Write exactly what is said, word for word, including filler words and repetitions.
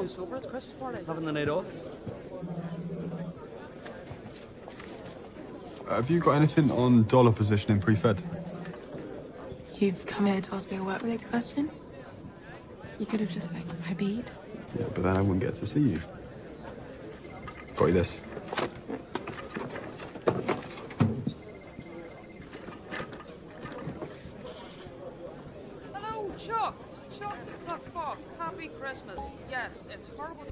going sober at the Christmas party, having the night off. Uh, have you got anything on dollar positioning pre-fed? You've come here to ask me a work-related question? You could have just, like, I beat. Yeah, but then I wouldn't get to see you. Got you this. Hello, Chuck. Chuck the fuck. Happy Christmas. Yes, it's horrible.